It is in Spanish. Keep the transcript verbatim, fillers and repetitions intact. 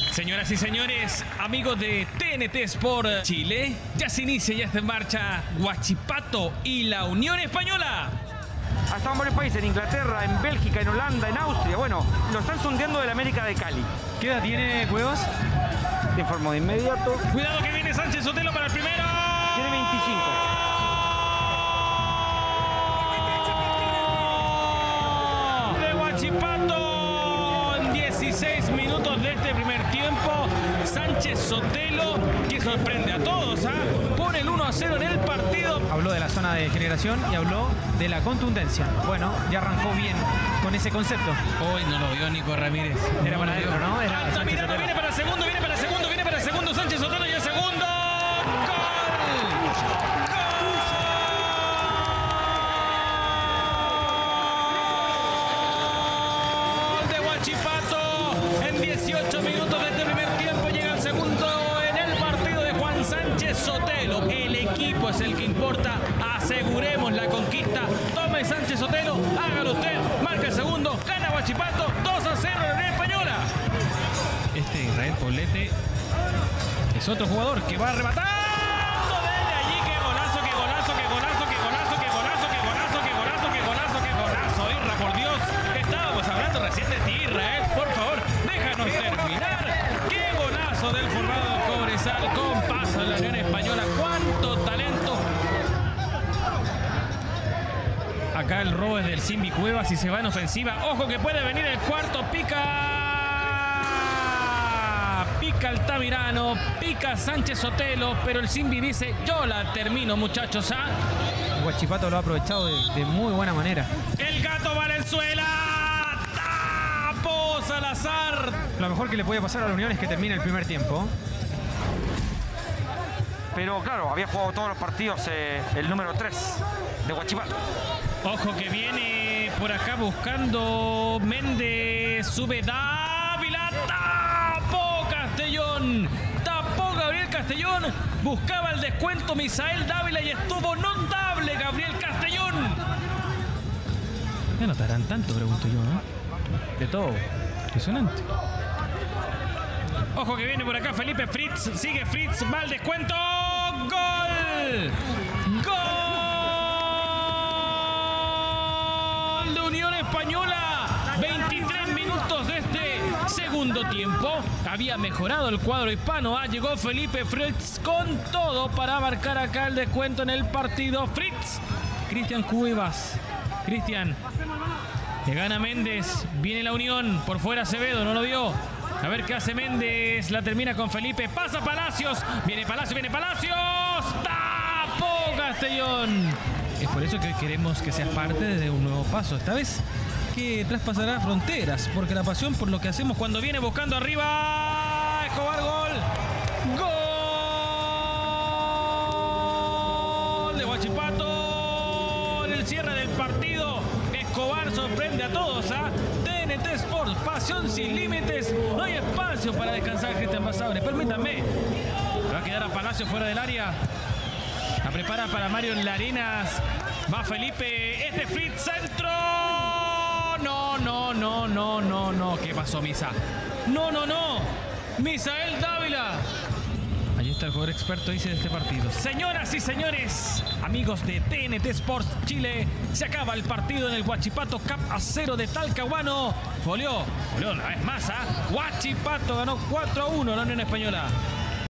Señoras y señores, amigos de T N T Sport Chile, ya se inicia, ya está en marcha Huachipato y la Unión Española. Ha estado en varios países, en Inglaterra, en Bélgica, en Holanda, en Austria. Bueno, lo están sondeando de la América de Cali. ¿Qué edad tiene Cuevas? Te informo de inmediato. Cuidado que viene Sánchez Sotelo para el primero. Tiene veinticinco. De Huachipato en dieciséis minutos de este primer tiempo. Sánchez Sotelo, que sorprende a todos, ¿ah? ¿eh? Pone el uno a cero en el partido. Habló de la zona de generación y habló de la contundencia. Bueno, ya arrancó bien con ese concepto. Hoy no lo vio Nico Ramírez. Era para adentro, ¿no? Era Alta Sánchez mirada, Sotelo. viene para el segundo, viene para el segundo, viene para el segundo. Sánchez Sotelo y el segundo. ¡Gol! De Huachipato en dieciocho minutos de este primer tiempo. Llega el segundo en el partido de Juan Sánchez Sotelo. El equipo es el que importa. Aseguremos la conquista. Tome Sánchez Sotelo, hágalo usted. Marca el segundo, gana Huachipato dos a cero en la Unión Española. Este Israel Poblete es otro jugador que va arrebatando desde allí. ¡Qué golazo, qué golazo, qué golazo, qué golazo, qué golazo, qué golazo, qué golazo, qué golazo, qué golazo! Irra, por Dios, estábamos hablando recién de ti, Israel. Por favor, déjanos terminar. ¡Qué golazo del formado de Cobresal con paso en la Unión Española! ¡Cuánto talento! Acá el robo es del Simbi Cuevas y se va en ofensiva. Ojo que puede venir el cuarto. Pica. Pica Altamirano. Pica Sánchez Sotelo. Pero el Simbi dice: yo la termino, muchachos. ¿Ah? Huachipato lo ha aprovechado de, de muy buena manera. El Gato Valenzuela. Tapo Salazar. Lo mejor que le puede pasar a la Unión es que termine el primer tiempo. Pero claro, había jugado todos los partidos eh, el número tres de Huachipato. Ojo que viene por acá buscando Méndez. Sube Dávila. Tapó Castellón. Tapó Gabriel Castellón. Buscaba el descuento Misael Dávila y estuvo notable Gabriel Castellón. ¿Me anotarán tanto? Pregunto yo, ¿no? De todo. Impresionante. Ojo que viene por acá Felipe Fritz. Sigue Fritz. Va al descuento. ¡Gol! ¡Gol! De Unión Española. veintitrés minutos de este segundo tiempo. Había mejorado el cuadro hispano. Ah, llegó Felipe Fritz con todo para marcar acá el descuento en el partido. Fritz. Cristian Cuevas. Cristian. Le gana Méndez. Viene la Unión. Por fuera Acevedo. No lo vio. A ver qué hace Méndez. La termina con Felipe. Pasa Palacios. Viene Palacios. Viene Palacios. Tapó Castellón. Es por eso que queremos que seas parte de un nuevo paso. Esta vez que traspasará fronteras. Porque la pasión por lo que hacemos cuando viene buscando arriba. Escobar, gol. Gol de Huachipato. En el cierre del partido. Escobar sorprende a todos. ¿Ah? T N T Sport, pasión sin límites. No hay espacio para descansar, Cristian Basabre. Permítanme. Va a quedar a Palacio fuera del área. La prepara para Mario Larenas. Va Felipe. Este Fritz centro. No, no, no, no, no, no. ¿Qué pasó, Misa? No, no, no. Misael Dávila. Ahí está el jugador experto, dice, de este partido. Señoras y señores, amigos de T N T Sports Chile, se acaba el partido en el Huachipato Cup a cero de Talcahuano. Goleó, goleó una vez más, ¿ah? ¿eh? Huachipato ganó cuatro a uno a la Unión Española.